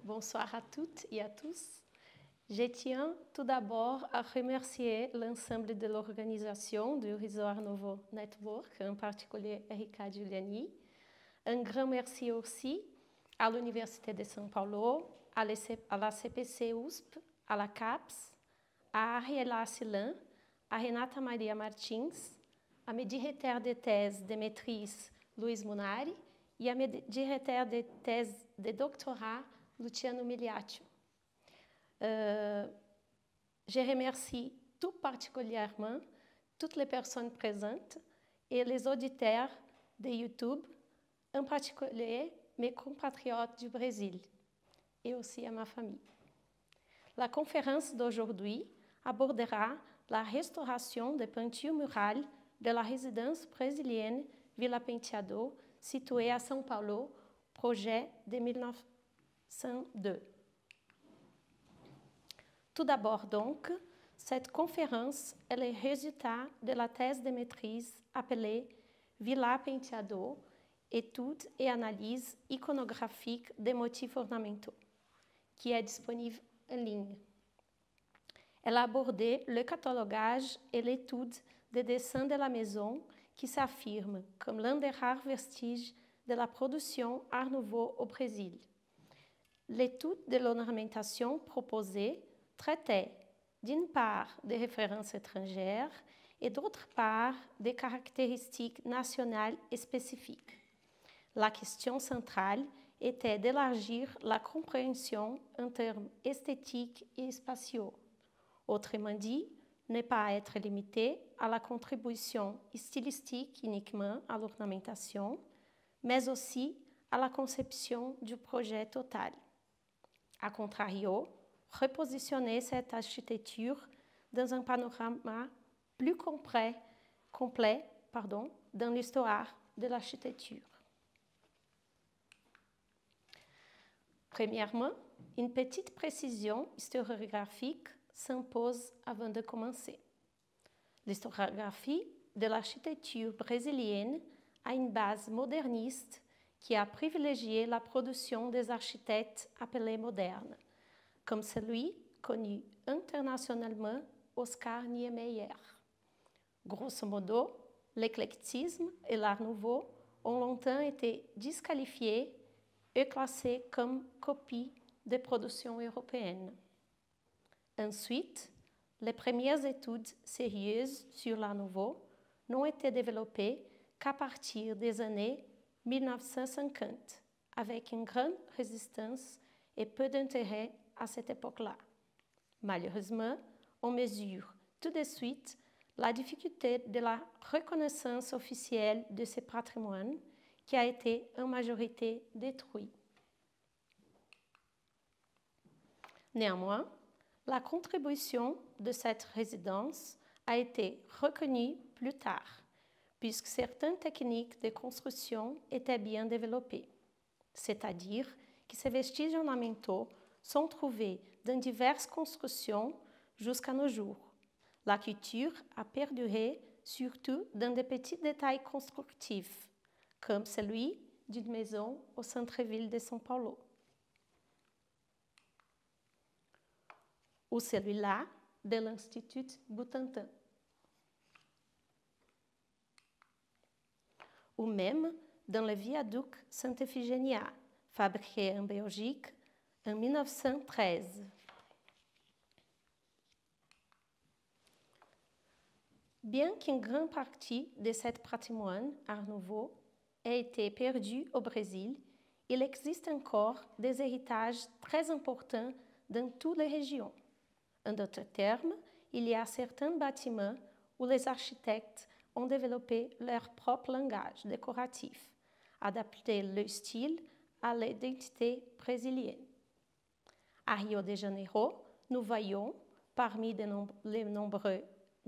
Bonsoir à toutes et à tous. Je tiens tout d'abord à remercier l'ensemble de l'organisation du Réseau Art Nouveau Network, en particulier Erika Giuliani. Un grand merci aussi à l'Université de São Paulo, à la CPC USP, à la CAPES, à Ariela Silan, à Renata Maria Martins, à mes directeurs de thèse de maîtrise Luiz Munari et à mes directeurs de thèse de doctorat Luciano Miliaccio. Je remercie tout particulièrement toutes les personnes présentes et les auditeurs de YouTube, en particulier mes compatriotes du Brésil et aussi à ma famille. La conférence d'aujourd'hui abordera la restauration des peintures murales de la résidence brésilienne Vila Penteado, située à São Paulo, projet de 1902. Tout d'abord donc, cette conférence est le résultat de la thèse de maîtrise appelée Vila Penteado, étude et analyse iconographique des motifs ornementaux, qui est disponible en ligne. Elle a abordé le catalogage et l'étude des dessins de la maison qui s'affirment comme l'un des rares vestiges de la production Art Nouveau au Brésil. L'étude de l'ornementation proposée traitait d'une part des références étrangères et d'autre part des caractéristiques nationales et spécifiques. La question centrale était d'élargir la compréhension en termes esthétiques et spatiaux. Autrement dit, ne pas être limité à la contribution stylistique uniquement à l'ornementation, mais aussi à la conception du projet total. A contrario, repositionner cette architecture dans un panorama plus complet dans l'histoire de l'architecture. Premièrement, une petite précision historiographique s'impose avant de commencer. L'historiographie de l'architecture brésilienne a une base moderniste qui a privilégié la production des architectes appelés modernes, comme celui connu internationalement Oscar Niemeyer. Grosso modo, l'éclectisme et l'art nouveau ont longtemps été disqualifiés et classés comme copies des productions européennes. Ensuite, les premières études sérieuses sur l'art nouveau n'ont été développées qu'à partir des années 1950, avec une grande résistance et peu d'intérêt à cette époque-là. Malheureusement, on mesure tout de suite la difficulté de la reconnaissance officielle de ce patrimoine qui a été en majorité détruit. Néanmoins, la contribution de cette résidence a été reconnue plus tard, puisque certaines techniques de construction étaient bien développées, c'est-à-dire que ces vestiges ornementaux sont trouvés dans diverses constructions jusqu'à nos jours. La culture a perduré surtout dans de petits détails constructifs, comme celui d'une maison au centre-ville de São Paulo, ou celui-là de l'Institut Butantan, ou même dans le viaduc Santa-Efigénia, fabriqué en Belgique en 1913. Bien qu'une grande partie de ce patrimoine Art Nouveau ait été perdue au Brésil, il existe encore des héritages très importants dans toutes les régions. En d'autres termes, il y a certains bâtiments où les architectes ont développé leur propre langage décoratif, adapté le style à l'identité brésilienne. À Rio de Janeiro, nous voyons, parmi les nombreuses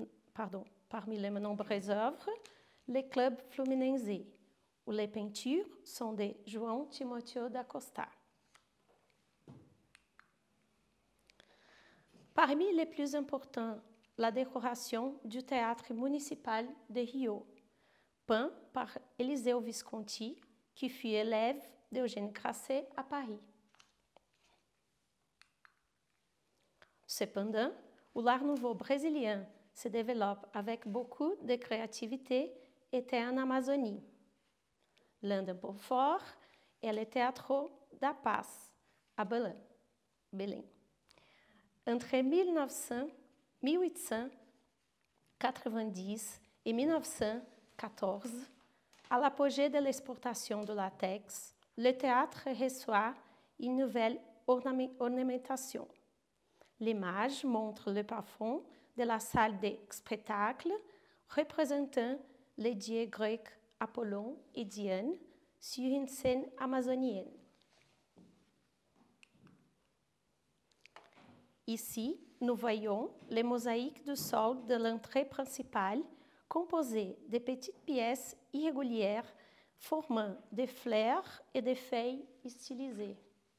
œuvres, le Club Fluminense, où les peintures sont de João Timóteo da Costa. Parmi les plus importants, la décoration du théâtre municipal de Rio, peint par Eliseu Visconti, qui fut élève d'Eugène Grasset à Paris. Cependant, l'art nouveau brésilien se développe avec beaucoup de créativité était en Amazonie. L'un des points forts est le Teatro da Paz, à Belém. Entre 1890 et 1914, à l'apogée de l'exportation de latex, le théâtre reçoit une nouvelle ornementation. L'image montre le plafond de la salle de spectacle représentant les dieux grecs Apollon et Diane sur une scène amazonienne. Ici, nous voyons les mosaïques du sol de l'entrée principale composées de petites pièces irrégulières formant des fleurs et des feuilles stylisées.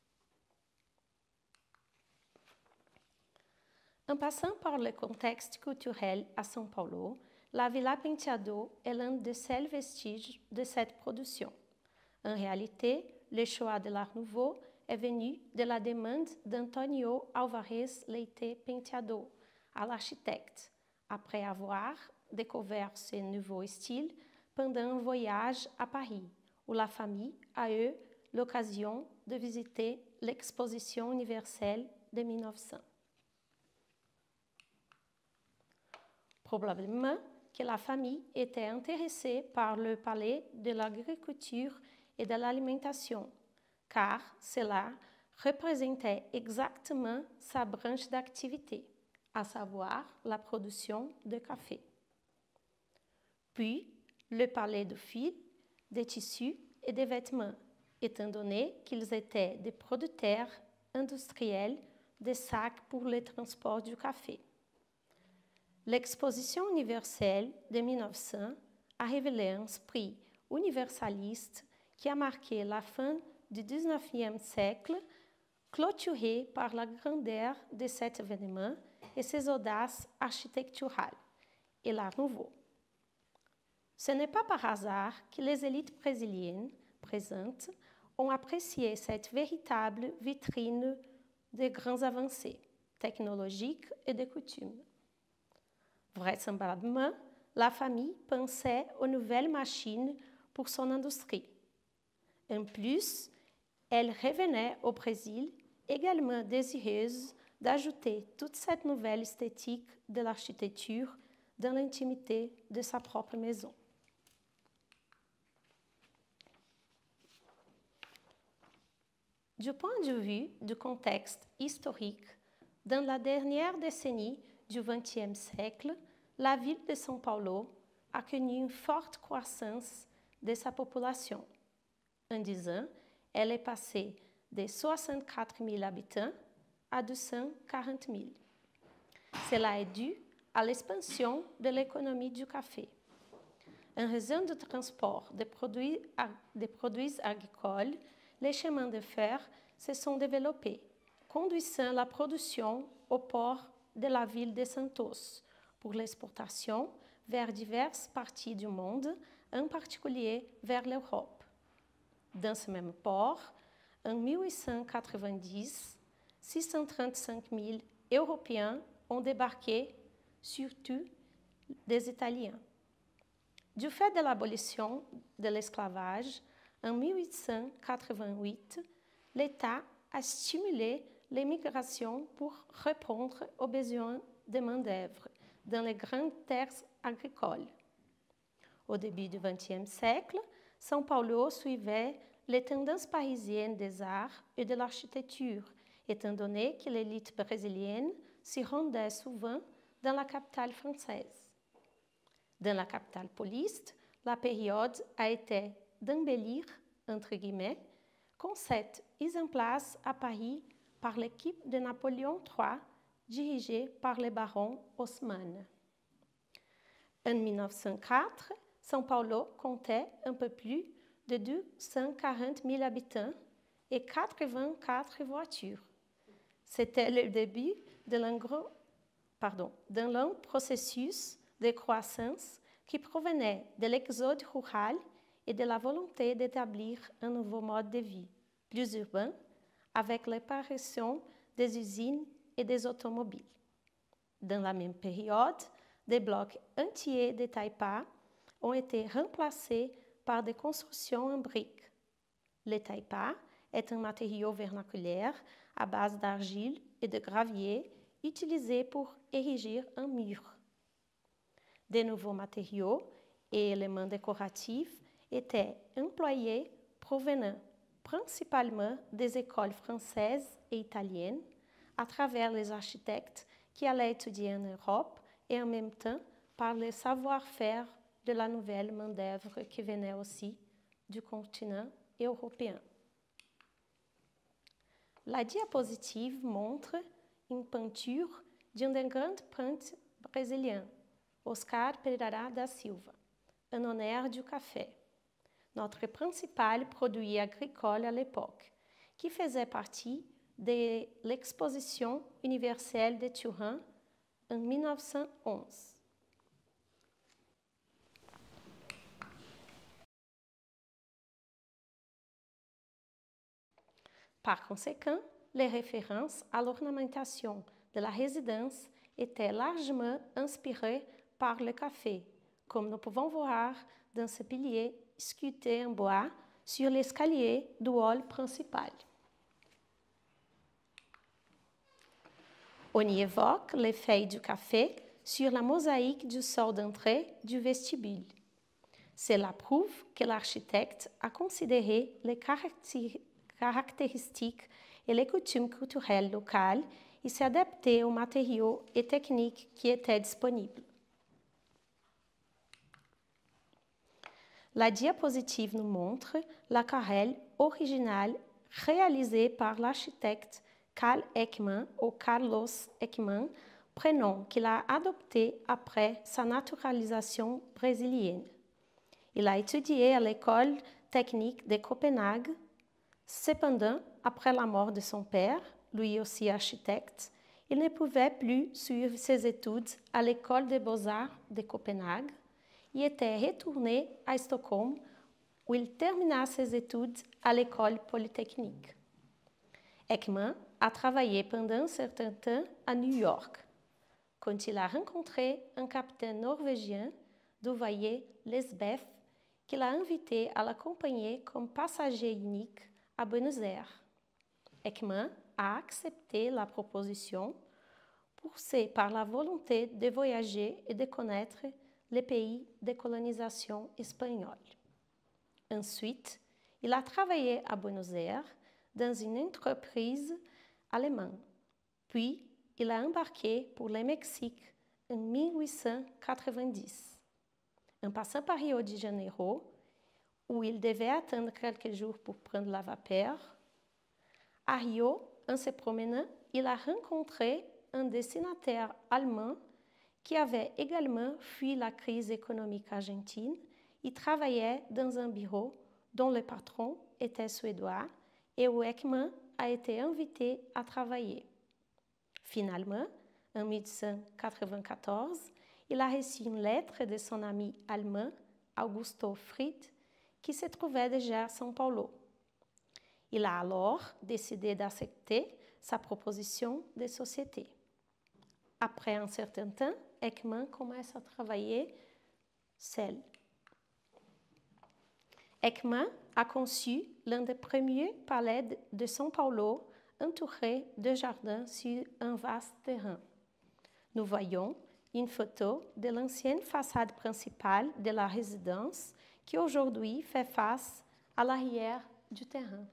En passant par le contexte culturel à São Paulo, la Vila Penteado est l'un des seuls vestiges de cette production. En réalité, le choix de l'Art Nouveau est venu de la demande d'Antonio Álvares Leite Penteado à l'architecte, après avoir découvert ce nouveau style pendant un voyage à Paris, où la famille a eu l'occasion de visiter l'exposition universelle de 1900. Probablement que la famille était intéressée par le palais de l'agriculture et de l'alimentation, car cela représentait exactement sa branche d'activité, à savoir la production de café. Puis, le palais de fil, des tissus et des vêtements, étant donné qu'ils étaient des producteurs industriels de sacs pour le transport du café. L'exposition universelle de 1900 a révélé un esprit universaliste qui a marqué la fin du XIXe siècle, clôturé par la grandeur de cet événement et ses audaces architecturales et l'art nouveau. Ce n'est pas par hasard que les élites brésiliennes présentes ont apprécié cette véritable vitrine de grandes avancées technologiques et de coutumes. Vraisemblablement, la famille pensait aux nouvelles machines pour son industrie. En plus, elle revenait au Brésil également désireuse d'ajouter toute cette nouvelle esthétique de l'architecture dans l'intimité de sa propre maison. Du point de vue du contexte historique, dans la dernière décennie du XXe siècle, la ville de São Paulo a connu une forte croissance de sa population. En 10 ans, elle est passée de 64 000 habitants à 240 000. Cela est dû à l'expansion de l'économie du café. En raison du transport des produits agricoles, les chemins de fer se sont développés, conduisant la production au port de la ville de Santos pour l'exportation vers diverses parties du monde, en particulier vers l'Europe. Dans ce même port, en 1890, 635 000 Européens ont débarqué, surtout des Italiens. Du fait de l'abolition de l'esclavage, en 1888, l'État a stimulé l'immigration pour répondre aux besoins de main-d'œuvre dans les grandes terres agricoles. Au début du XXe siècle, São Paulo suivait les tendances parisiennes des arts et de l'architecture, étant donné que l'élite brésilienne s'y rendait souvent dans la capitale française. Dans la capitale pauliste, la période a été d'embellir, entre guillemets, concept mis en place à Paris par l'équipe de Napoléon III, dirigée par le baron Haussmann. En 1904, São Paulo comptait un peu plus de 240 000 habitants et 84 voitures. C'était le début d'un long processus de croissance qui provenait de l'exode rural et de la volonté d'établir un nouveau mode de vie, plus urbain, avec l'apparition des usines et des automobiles. Dans la même période, des blocs entiers de taipa ont été remplacés par des constructions en briques. Le taipa est un matériau vernaculaire à base d'argile et de gravier utilisé pour ériger un mur. De nouveaux matériaux et éléments décoratifs étaient employés provenant principalement des écoles françaises et italiennes à travers les architectes qui allaient étudier en Europe et en même temps par le savoir-faire de la nouvelle main-d'œuvre qui venait aussi du continent européen. La diapositive montre une peinture d'un des grands peintres brésiliens, Oscar Pereira da Silva, en honneur du café, notre principal produit agricole à l'époque, qui faisait partie de l'exposition universelle de Turin en 1911. Par conséquent, les références à l'ornementation de la résidence étaient largement inspirées par le café, comme nous pouvons voir dans ce pilier sculpté en bois sur l'escalier du hall principal. On y évoque l'effet du café sur la mosaïque du sol d'entrée du vestibule. Cela prouve que l'architecte a considéré les caractéristiques et les coutumes culturelles locales et s'est adapté aux matériaux et techniques qui étaient disponibles. La diapositive nous montre l'aquarelle originale réalisée par l'architecte Carl Ekman ou Carlos Ekman, prénom qu'il a adopté après sa naturalisation brésilienne. Il a étudié à l'école technique de Copenhague. Cependant, après la mort de son père, lui aussi architecte, il ne pouvait plus suivre ses études à l'école des beaux-arts de Copenhague et était retourné à Stockholm, où il termina ses études à l'école polytechnique. Ekman a travaillé pendant un certain temps à New York, quand il a rencontré un capitaine norvégien du voilier Lesbeth, qui l'a invité à l'accompagner comme passager unique à Buenos Aires. Ekman a accepté la proposition, poussé par la volonté de voyager et de connaître les pays de colonisation espagnole. Ensuite, il a travaillé à Buenos Aires dans une entreprise allemande. Puis, il a embarqué pour le Mexique en 1890. En passant par Rio de Janeiro, où il devait attendre quelques jours pour prendre la vapeur, à Rio, en se promenant, il a rencontré un destinataire allemand qui avait également fui la crise économique argentine et travaillait dans un bureau dont le patron était suédois et où Ekman a été invité à travailler. Finalement, en 1894, il a reçu une lettre de son ami allemand, Augusto Fried, qui se trouvait déjà à São Paulo. Il a alors décidé d'accepter sa proposition de société. Après un certain temps, Ekman commence à travailler seul. Ekman a conçu l'un des premiers palais de São Paulo, entouré de jardins sur un vaste terrain. Nous voyons une photo de l'ancienne façade principale de la résidence qui aujourd'hui fait face à l'arrière du terrain.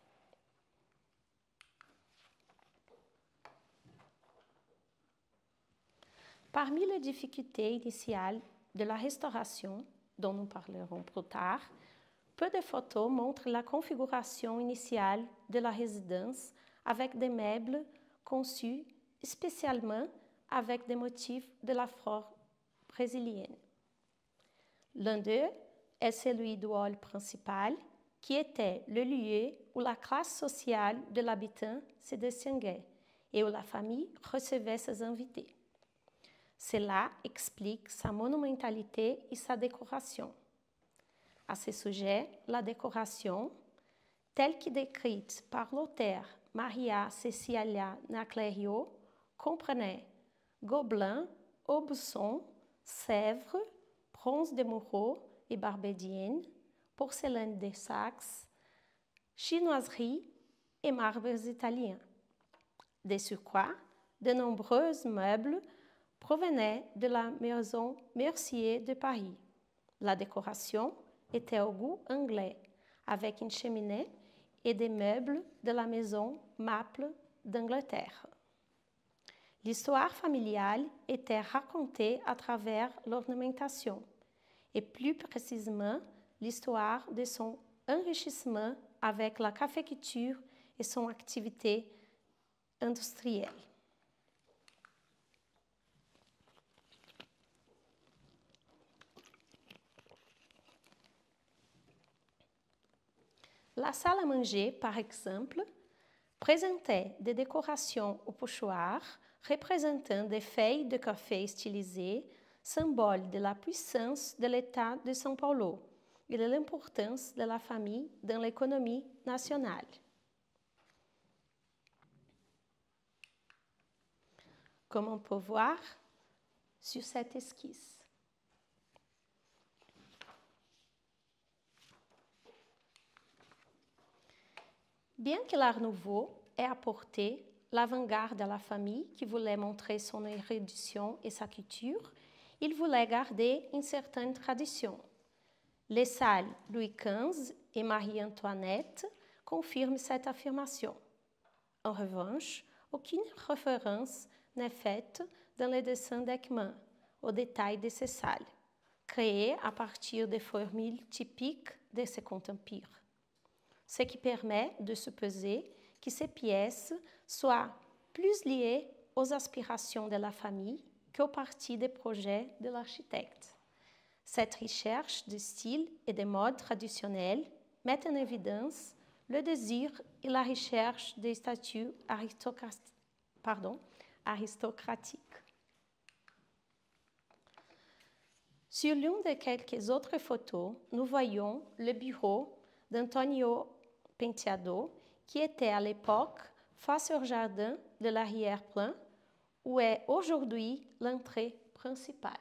Parmi les difficultés initiales de la restauration, dont nous parlerons plus tard, peu de photos montrent la configuration initiale de la résidence avec des meubles conçus spécialement avec des motifs de la flore brésilienne. L'un d'eux est celui du hall principal, qui était le lieu où la classe sociale de l'habitant se distinguait et où la famille recevait ses invités. Cela explique sa monumentalité et sa décoration. À ce sujet, la décoration, telle que décrite par l'auteure Maria Cecilia Naclerio, comprenait Gobelins, Aubusson, Sèvres, bronze de Moureaux et Barbedienne, porcelaine de Saxe, chinoiserie et marbres italiens. De surcroît, de nombreux meubles provenaient de la maison Mercier de Paris. La décoration était au goût anglais, avec une cheminée et des meubles de la maison Maple d'Angleterre. L'histoire familiale était racontée à travers l'ornementation, et plus précisément l'histoire de son enrichissement avec la caféculture et son activité industrielle. La salle à manger, par exemple, présentait des décorations au pochoir représentant des feuilles de café stylisées, symbole de la puissance de l'État de São Paulo et de l'importance de la famille dans l'économie nationale. Comme on peut voir sur cette esquisse. Bien que l'Art Nouveau ait apporté l'avant-garde à la famille qui voulait montrer son érudition et sa culture, il voulait garder une certaine tradition. Les salles Louis XV et Marie-Antoinette confirment cette affirmation. En revanche, aucune référence n'est faite dans les dessins d'Ekman aux détails de ces salles, créées à partir des formules typiques de Second Empire, ce qui permet de supposer que ces pièces soient plus liées aux aspirations de la famille qu'aux parties des projets de l'architecte. Cette recherche de style et de mode traditionnels met en évidence le désir et la recherche des statuts aristocratiques. Sur l'une de quelques autres photos, nous voyons le bureau d'Antonio Penteado, qui était à l'époque face au jardin de l'arrière-plan, où est aujourd'hui l'entrée principale.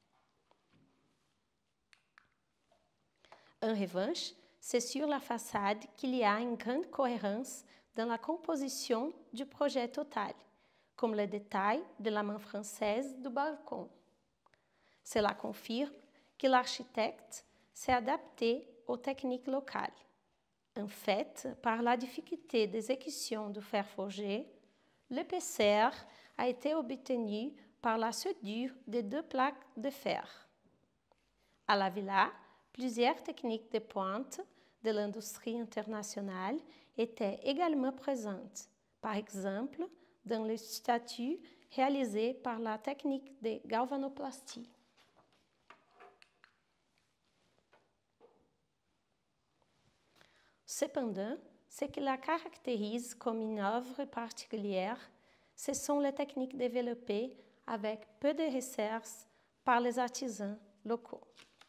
En revanche, c'est sur la façade qu'il y a une grande cohérence dans la composition du projet total, comme le détail de la main française du balcon. Cela confirme que l'architecte s'est adapté aux techniques locales. En fait, par la difficulté d'exécution du fer forgé, l'épaisseur a été obtenue par la soudure de 2 plaques de fer. À la villa, plusieurs techniques de pointe de l'industrie internationale étaient également présentes, par exemple dans les statues réalisées par la technique de galvanoplastie. Cependant, ce qui la caractérise comme une œuvre particulière, ce sont les techniques développées avec peu de recherches par les artisans locaux.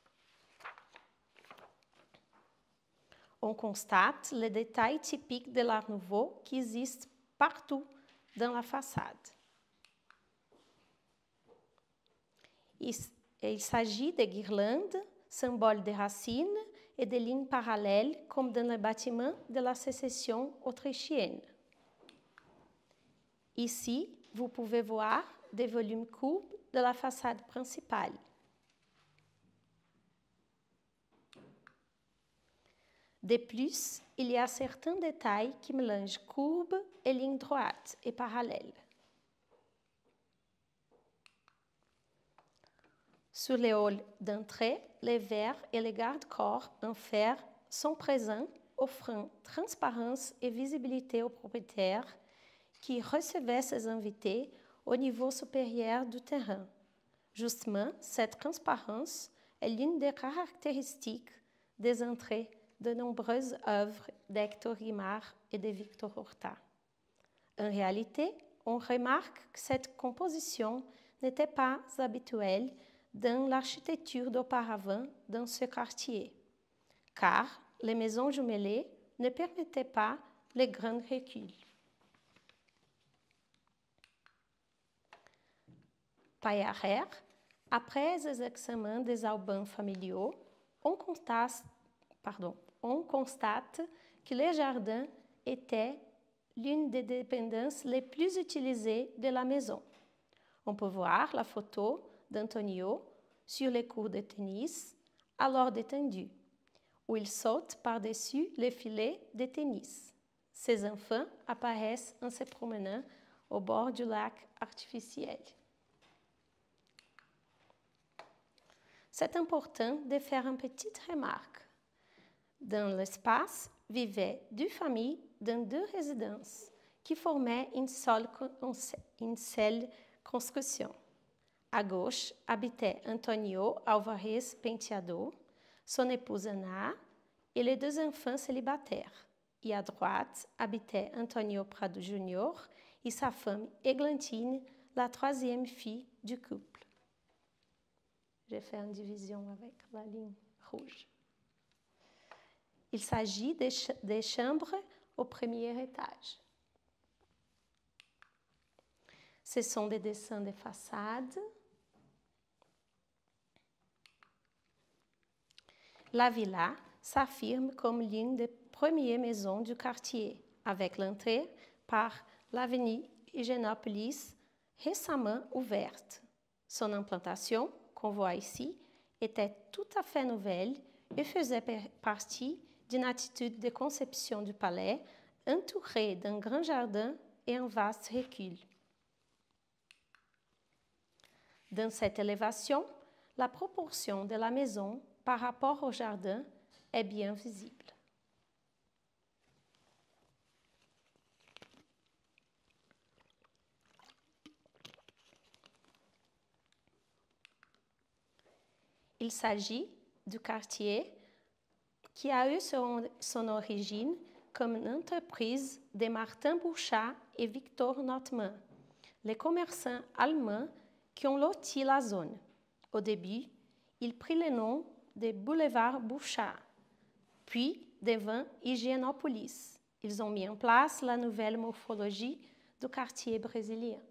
On constate les détails typiques de l'Art Nouveau qui existent partout dans la façade. Il s'agit de guirlandes, symboles de racines et de lignes parallèles comme dans le bâtiment de la sécession autrichienne. Ici, vous pouvez voir des volumes courbes de la façade principale. De plus, il y a certains détails qui mélangent courbes et lignes droites et parallèles. Sur les halls d'entrée, les verres et les garde-corps en fer sont présents, offrant transparence et visibilité aux propriétaires qui recevaient ces invités au niveau supérieur du terrain. Justement, cette transparence est l'une des caractéristiques des entrées de nombreuses œuvres d'Hector Guimard et de Victor Horta. En réalité, on remarque que cette composition n'était pas habituelle dans l'architecture d'auparavant dans ce quartier, car les maisons jumelées ne permettaient pas les grands reculs. Paillarère, après les examens des albums familiaux, on constate que les jardins étaient l'une des dépendances les plus utilisées de la maison. On peut voir la photo d'Antonio sur les cours de tennis, alors détendu, où il saute par-dessus les filets de tennis. Ses enfants apparaissent en se promenant au bord du lac artificiel. C'est important de faire une petite remarque. Dans l'espace vivaient 2 familles dans 2 résidences qui formaient une seule construction. À gauche habitait Antonio Alvarez Penteado, son épouse Ana et les 2 enfants célibataires. Et à droite habitait Antonio Prado Júnior et sa femme Eglantine, la 3e fille du couple. J'ai fait une division avec la ligne rouge. Il s'agit des chambres au premier étage. Ce sont des dessins de façade. La villa s'affirme comme l'une des premières maisons du quartier, avec l'entrée par l'avenue Higienópolis, récemment ouverte. Son implantation, qu'on voit ici, était tout à fait nouvelle et faisait partie d'une attitude de conception du palais entouré d'un grand jardin et un vaste recul. Dans cette élévation, la proportion de la maison par rapport au jardin est bien visible. Il s'agit du quartier qui a eu son origine comme une entreprise de Martin Bouchard et Victor Notman, les commerçants allemands qui ont loti la zone. Au début, il prit le nom de boulevard Bouchard, puis devint Higienópolis. Ils ont mis en place la nouvelle morphologie du quartier brésilien.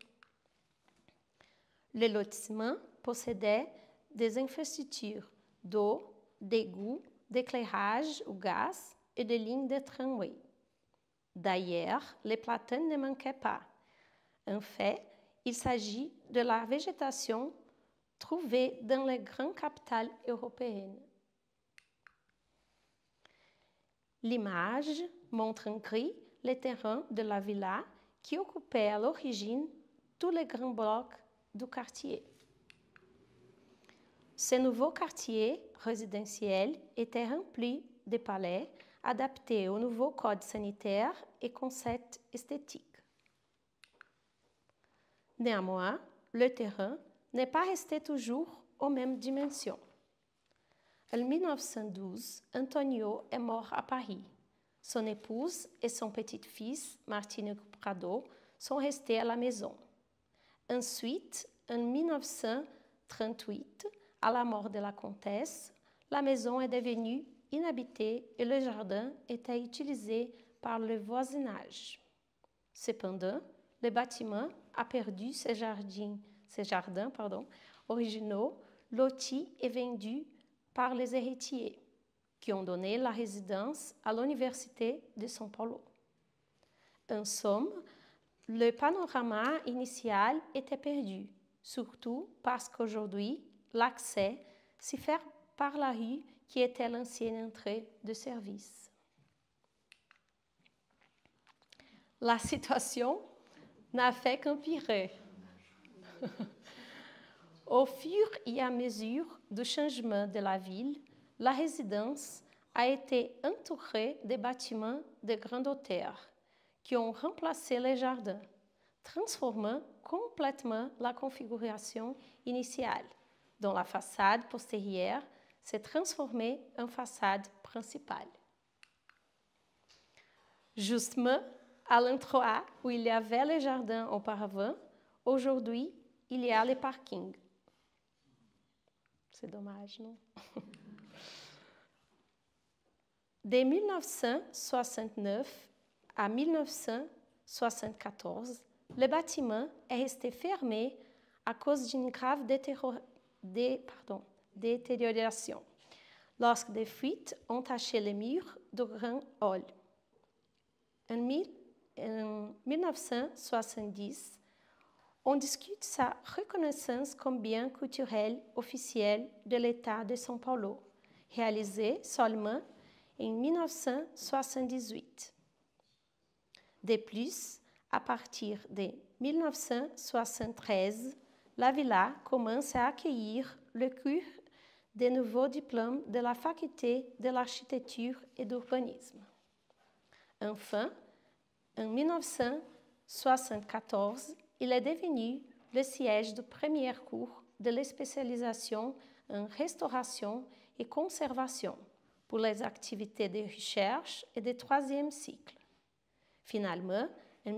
Le lotissement possédait des infrastructures d'eau, d'égout, d'éclairage au gaz et de lignes de tramway. D'ailleurs, les platanes ne manquaient pas. En fait, il s'agit de la végétation trouvée dans les grandes capitales européennes. L'image montre en gris les terrains de la villa qui occupaient à l'origine tous les grands blocs du quartier. Ce nouveau quartier résidentiel était rempli de palais adaptés au nouveau code sanitaire et concept esthétique. Néanmoins, le terrain n'est pas resté toujours aux mêmes dimensions. En 1912, Antonio est mort à Paris. Son épouse et son petit-fils, Martino Prado, sont restés à la maison. Ensuite, en 1938, à la mort de la comtesse, la maison est devenue inhabitée et le jardin était utilisé par le voisinage. Cependant, le bâtiment a perdu ses jardins originaux, lotis et vendus par les héritiers, qui ont donné la résidence à l'Université de São Paulo. En somme, le panorama initial était perdu, surtout parce qu'aujourd'hui, l'accès s'y fait par la rue qui était l'ancienne entrée de service. La situation n'a fait qu'empirer. Au fur et à mesure du changement de la ville, la résidence a été entourée de bâtiments de grande hauteur qui ont remplacé les jardins, transformant complètement la configuration initiale, dont la façade postérieure s'est transformée en façade principale. Justement, à l'endroit où il y avait le jardin auparavant, aujourd'hui, il y a le parking. C'est dommage, non? De 1969 à 1974, le bâtiment est resté fermé à cause d'une grave détérioration, lorsque des fuites ont taché les murs du Grand Hall. En 1970, on discute sa reconnaissance comme bien culturel officiel de l'État de São Paulo, réalisée seulement en 1978. De plus, à partir de 1973, la villa commence à accueillir le cours des nouveaux diplômes de la faculté de l'architecture et d'urbanisme. Enfin, en 1974, il est devenu le siège du premier cours de l'espécialisation en restauration et conservation pour les activités de recherche et de troisième cycle. Finalement, en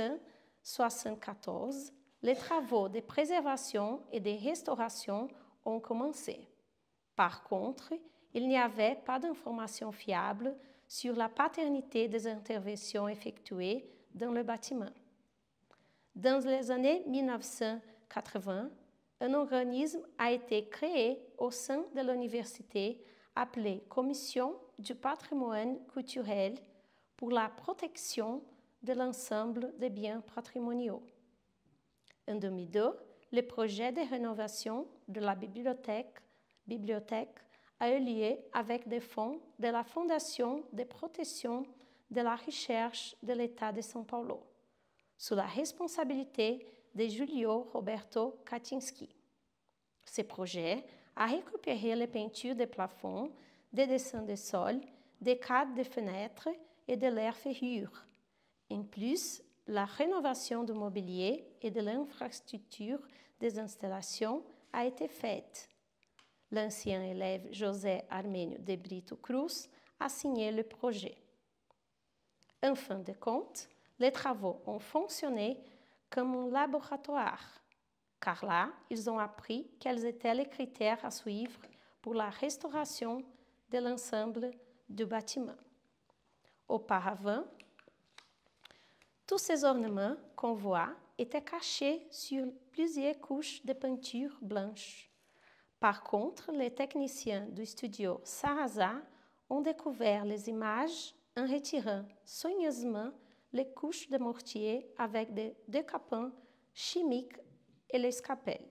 1974, les travaux de préservation et de restauration ont commencé. Par contre, il n'y avait pas d'informations fiables sur la paternité des interventions effectuées dans le bâtiment. Dans les années 1980, un organisme a été créé au sein de l'université appelé Commission du patrimoine culturel pour la protection de l'ensemble des biens patrimoniaux. En 2002, le projet de rénovation de la bibliothèque a eu lieu avec des fonds de la Fondation de protection de la recherche de l'État de São Paulo, sous la responsabilité de Julio Roberto Kaczynski. Ce projet a récupéré les peintures des plafonds, des dessins de sol, des cadres de fenêtres et de l'air ferrure. En plus, la rénovation du mobilier et de l'infrastructure des installations a été faite. L'ancien élève José Armênio de Brito Cruz a signé le projet. En fin de compte, les travaux ont fonctionné comme un laboratoire, car là, ils ont appris quels étaient les critères à suivre pour la restauration de l'ensemble du bâtiment. Auparavant, tous ces ornements qu'on voit étaient cachés sur plusieurs couches de peinture blanche. Par contre, les techniciens du studio Sarasa ont découvert les images en retirant soigneusement les couches de mortier avec des décapants chimiques et les scalpels.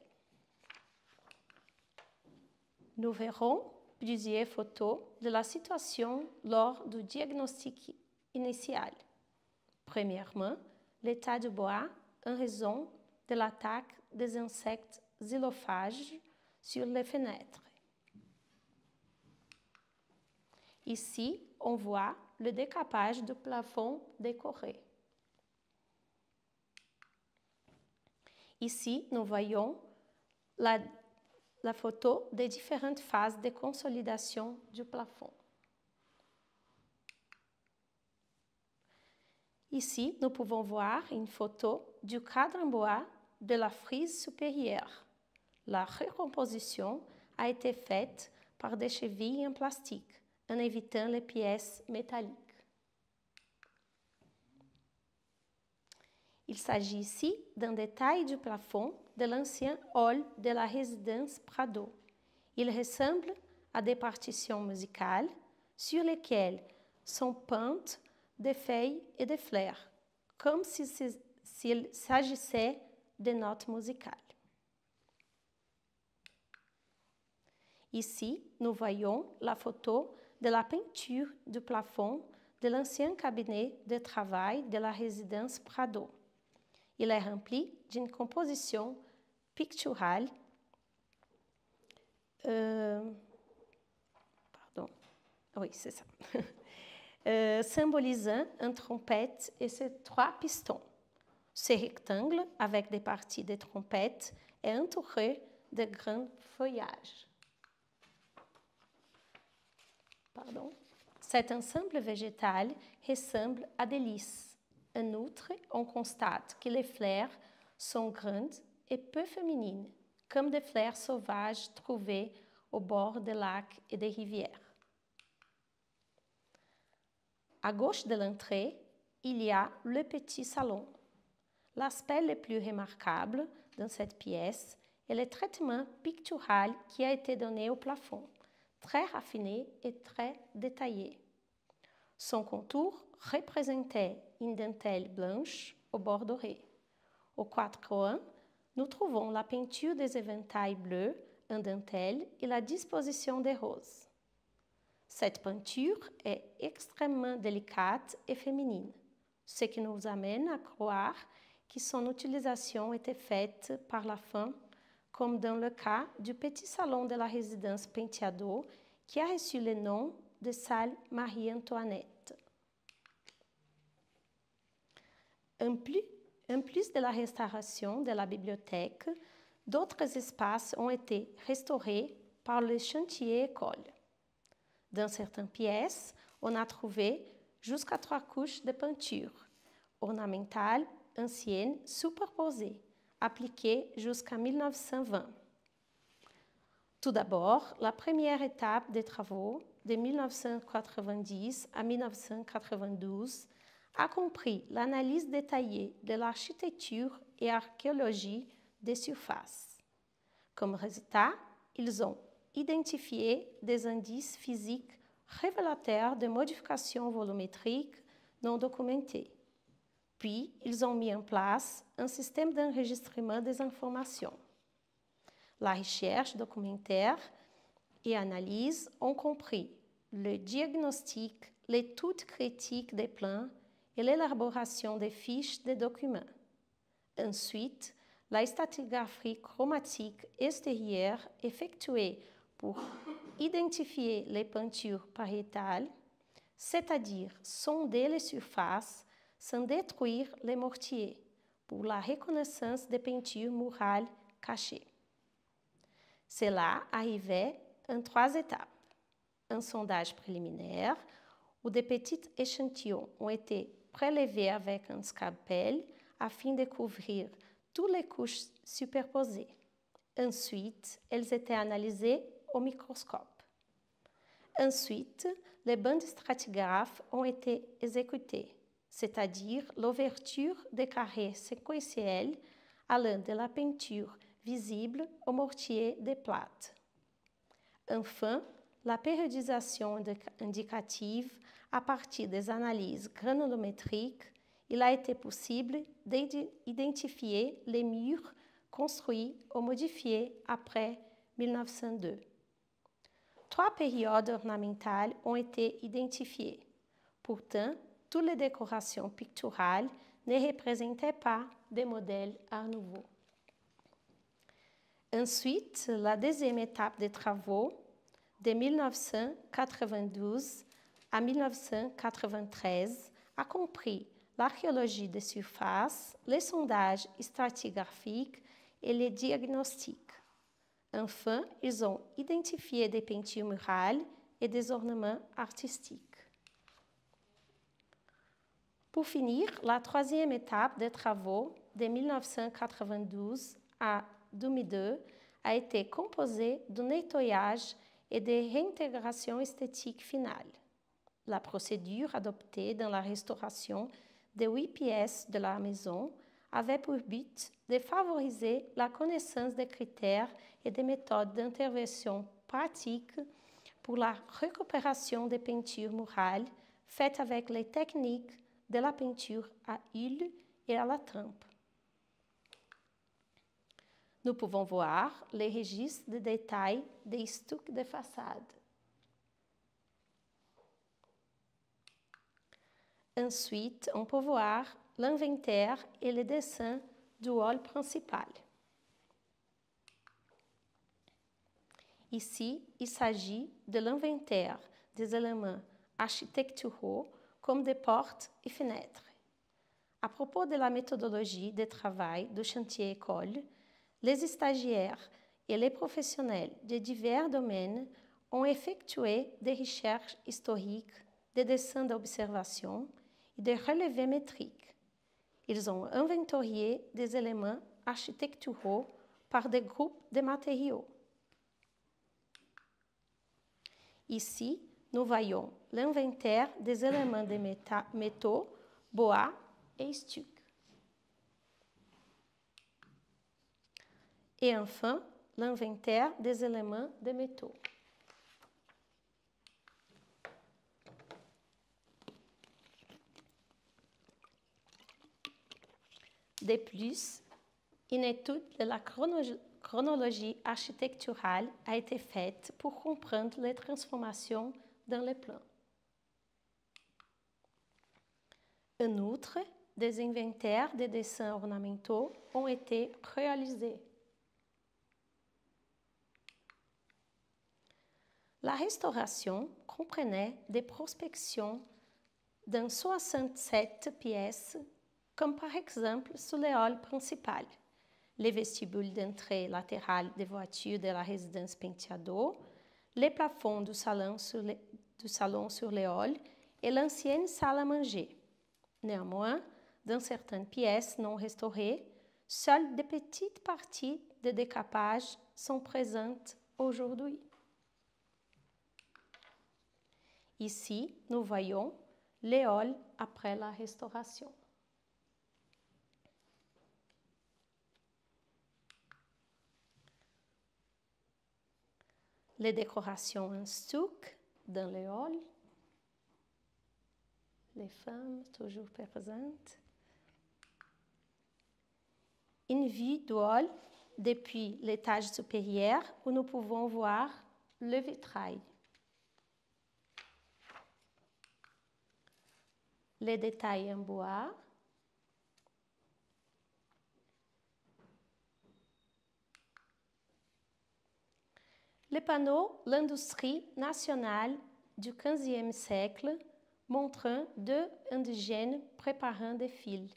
Nous verrons plusieurs photos de la situation lors du diagnostic initial. Premièrement, l'état du bois en raison de l'attaque des insectes xylophages sur les fenêtres. Ici, on voit le décapage du plafond décoré. Ici, nous voyons la photo des différentes phases de consolidation du plafond. Ici, nous pouvons voir une photo du cadre en bois de la frise supérieure. La recomposition a été faite par des chevilles en plastique, en évitant les pièces métalliques. Il s'agit ici d'un détail du plafond de l'ancien hall de la résidence Prado. Il ressemble à des partitions musicales sur lesquelles sont peintes des feuilles et des fleurs, comme s'il s'agissait de notes musicales. Ici, nous voyons la photo de la peinture du plafond de l'ancien cabinet de travail de la résidence Prado. Il est rempli d'une composition picturale symbolisant une trompette et ses 3 pistons. Ce rectangle, avec des parties de trompette, est entouré de grands feuillages. Cet ensemble végétal ressemble à des lys. En outre, on constate que les fleurs sont grandes et peu féminines, comme des fleurs sauvages trouvées au bord des lacs et des rivières. À gauche de l'entrée, il y a le petit salon. L'aspect le plus remarquable dans cette pièce est le traitement pictural qui a été donné au plafond, très raffiné et très détaillé. Son contour représentait une dentelle blanche au bord doré. Aux 4 coins, nous trouvons la peinture des éventails bleus en dentelle et la disposition des roses. Cette peinture est extrêmement délicate et féminine, ce qui nous amène à croire que son utilisation était faite par la femme, comme dans le cas du petit salon de la résidence Penteado, qui a reçu le nom de salle Marie-Antoinette. En plus de la restauration de la bibliothèque, d'autres espaces ont été restaurés par le chantier école. Dans certaines pièces, on a trouvé jusqu'à 3 couches de peinture ornementale ancienne superposées, appliquées jusqu'en 1920. Tout d'abord, la première étape des travaux de 1990 à 1992 a compris l'analyse détaillée de l'architecture et archéologie des surfaces. Comme résultat, ils ont identifié des indices physiques révélateurs de modifications volumétriques non documentées. Puis, ils ont mis en place un système d'enregistrement des informations. La recherche documentaire et analyse ont compris le diagnostic, l'étude critique des plans et l'élaboration des fiches de documents. Ensuite, la stratigraphie chromatique extérieure effectuée pour identifier les peintures pariétales, c'est-à-dire sonder les surfaces sans détruire les mortiers, pour la reconnaissance des peintures murales cachées. Cela arrivait en 3 étapes. Un sondage préliminaire, où de petits échantillons ont été prélevés avec un scalpel afin de couvrir toutes les couches superposées. Ensuite, elles étaient analysées au microscope. Ensuite, les bandes stratigraphes ont été exécutées, c'est-à-dire l'ouverture des carrés séquentiels allant de la peinture visible au mortier de plate. Enfin, la périodisation indicative à partir des analyses granulométriques, il a été possible d'identifier les murs construits ou modifiés après 1902. 3 périodes ornementales ont été identifiées. Pourtant, toutes les décorations picturales ne représentaient pas des modèles Art Nouveau. Ensuite, la deuxième étape des travaux, de 1992 à 1993, a compris l'archéologie des surfaces, les sondages stratigraphiques et les diagnostics. Enfin, ils ont identifié des peintures murales et des ornements artistiques. Pour finir, la troisième étape des travaux, de 1992 à 2002, a été composée de nettoyage et de réintégration esthétique finale. La procédure adoptée dans la restauration des 8 pièces de la maison avait pour but de favoriser la connaissance des critères et des méthodes d'intervention pratiques pour la récupération des peintures murales faites avec les techniques de la peinture à huile et à la trempe. Nous pouvons voir les registres de détails des stucs de façade. Ensuite, on peut voir l'inventaire et les dessins du hall principal. Ici, il s'agit de l'inventaire des éléments architecturaux comme des portes et fenêtres. À propos de la méthodologie de travail du chantier école, les stagiaires et les professionnels de divers domaines ont effectué des recherches historiques, des dessins d'observation et des relevés métriques. Ils ont inventorié des éléments architecturaux par des groupes de matériaux. Ici, nous voyons l'inventaire des éléments de métaux, bois et stuc. Et enfin, l'inventaire des éléments de métaux. De plus, une étude de la chronologie architecturale a été faite pour comprendre les transformations dans les plans. En outre, des inventaires de dessins ornementaux ont été réalisés. La restauration comprenait des prospections dans 67 pièces, comme par exemple sous le hall principal, les vestibules d'entrée latérale des voitures de la résidence Penteado, les plafonds du salon sur le hall et l'ancienne salle à manger. Néanmoins, dans certaines pièces non restaurées, seules de petites parties de décapage sont présentes aujourd'hui. Ici, nous voyons les halls après la restauration. Les décorations en stuc dans les halls. Les femmes toujours présentes. Une vue du hall depuis l'étage supérieur où nous pouvons voir le vitrail. Les détails en bois. Les panneaux l'industrie nationale du XVe siècle montrant deux indigènes préparant des fils.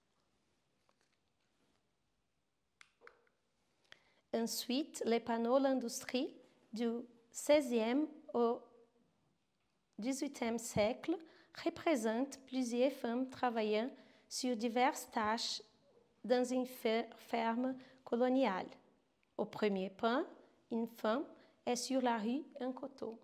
Ensuite, les panneaux l'industrie du XVIe au XVIIIe siècle représentent plusieurs femmes travaillant sur diverses tâches dans une ferme coloniale. Au premier plan, une femme est sur la rue en coteau.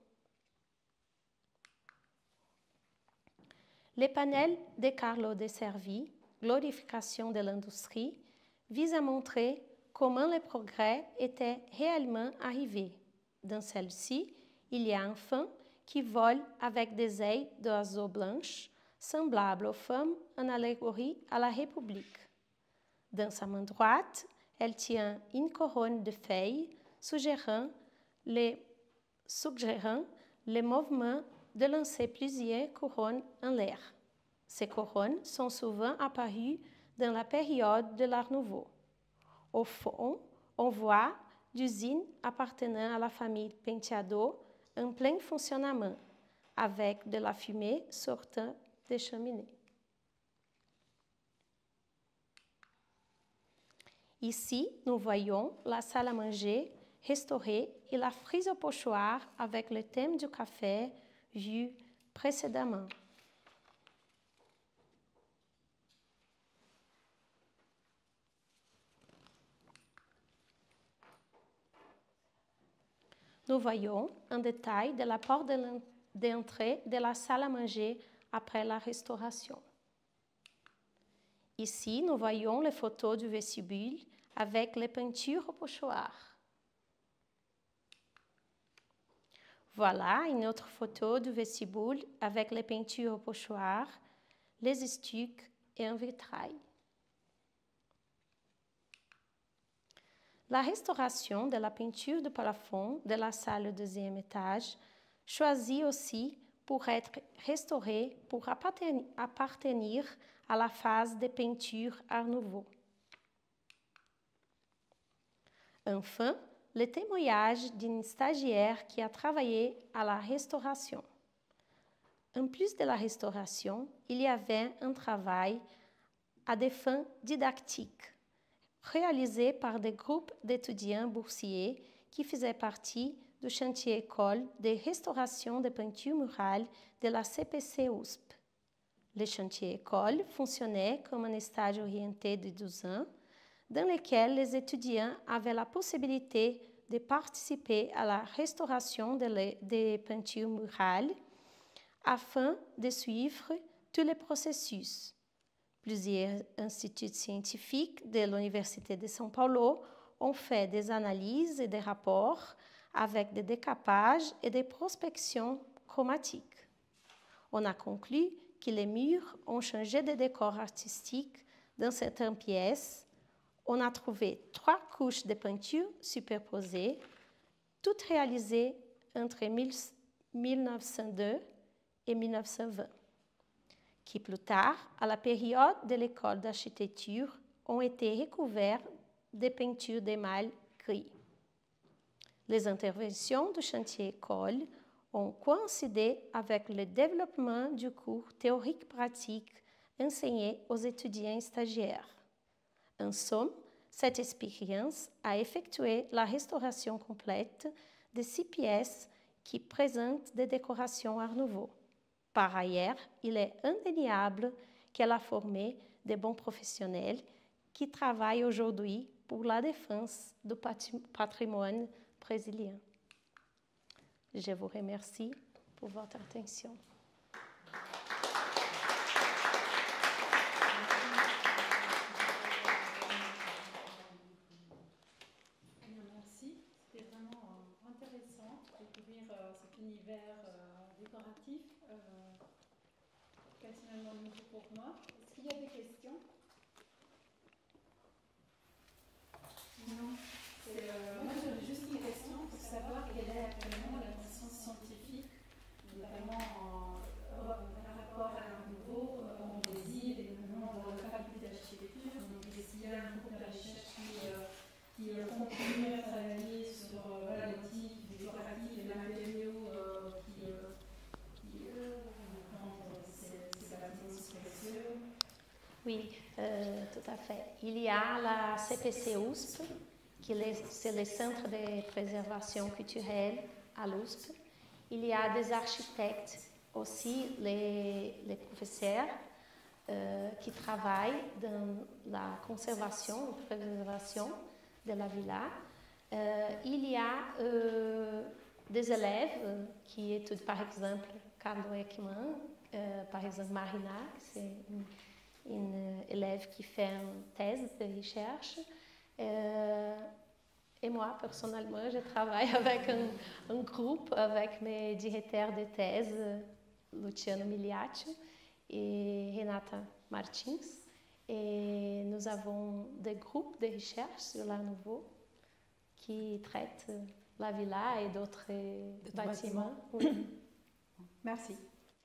Les panels de Carlo de Servi, glorification de l'industrie, visent à montrer comment le progrès était réellement arrivé. Dans celle-ci, il y a un femme qui vole avec des ailes d'oiseaux blanches, semblables aux femmes en allégorie à la République. Dans sa main droite, elle tient une couronne de feuilles suggérant le mouvement de lancer plusieurs couronnes en l'air. Ces couronnes sont souvent apparues dans la période de l'Art Nouveau. Au fond, on voit l'usine appartenant à la famille Penteado en plein fonctionnement, avec de la fumée sortant des cheminées. Ici, nous voyons la salle à manger restaurée et la frise au pochoir avec le thème du café vu précédemment. Nous voyons un détail de la porte d'entrée de la salle à manger après la restauration. Ici, nous voyons les photos du vestibule avec les peintures au pochoir. Voilà une autre photo du vestibule avec les peintures au pochoir, les stucs et un vitrail. La restauration de la peinture de plafond de la salle au deuxième étage choisit aussi pour être restaurée pour appartenir à la phase de peinture Art Nouveau. Enfin, le témoignage d'une stagiaire qui a travaillé à la restauration. En plus de la restauration, il y avait un travail à des fins didactiques, réalisé par des groupes d'étudiants boursiers qui faisaient partie du chantier école de restauration des peintures murales de la CPC USP. Le chantier école fonctionnait comme un stage orienté de 12 ans, dans lequel les étudiants avaient la possibilité de participer à la restauration des peintures murales afin de suivre tous les processus. Plusieurs instituts scientifiques de l'Université de São Paulo on fait des analyses et des rapports avec des décapages et des prospections chromatiques. On a conclu que les murs ont changé de décor artistique dans certaines pièces. On a trouvé 3 couches de peinture superposées, toutes réalisées entre 1902 et 1920, qui plus tard, à la période de l'école d'architecture, ont été recouverts de peintures d'émail gris. Les interventions du chantier école ont coïncidé avec le développement du cours théorique-pratique enseigné aux étudiants stagiaires. En somme, cette expérience a effectué la restauration complète de 6 pièces qui présentent des décorations Art Nouveau. Par ailleurs, il est indéniable qu'elle a formé de bons professionnels qui travaillent aujourd'hui pour la défense du patrimoine brésilien. Je vous remercie pour votre attention. Merci, c'était vraiment intéressant de découvrir cet univers décoratif, quasiment nouveau pour moi. Est-ce qu'il y a des questions? Non. Moi, j'avais juste une question pour savoir quelle est actuellement la position scientifique, notamment par rapport à l'Art Nouveau en Brésil et notamment dans la faculté d'architecture. Donc, est-ce qu'il y a un groupe de recherche qui continue à travailler sur les motifs décoratifs et les matériaux qui rendent ces bâtiments précieux? Oui, tout à fait. Il y a la CPC USP, c'est le Centre de préservation culturelle à l'USP. Il y a des architectes aussi, les professeurs qui travaillent dans la conservation et préservation de la villa. Il y a des élèves qui étudient, par exemple, Carlo Ekman, par exemple Marina, c'est une élève qui fait une thèse de recherche. Et moi, personnellement, je travaille avec un groupe, avec mes directeurs de thèse, Luciano Miliaccio et Renata Martins. Et nous avons des groupes de recherche sur l'Art Nouveau qui traitent la villa et d'autres bâtiments. Oui. Merci.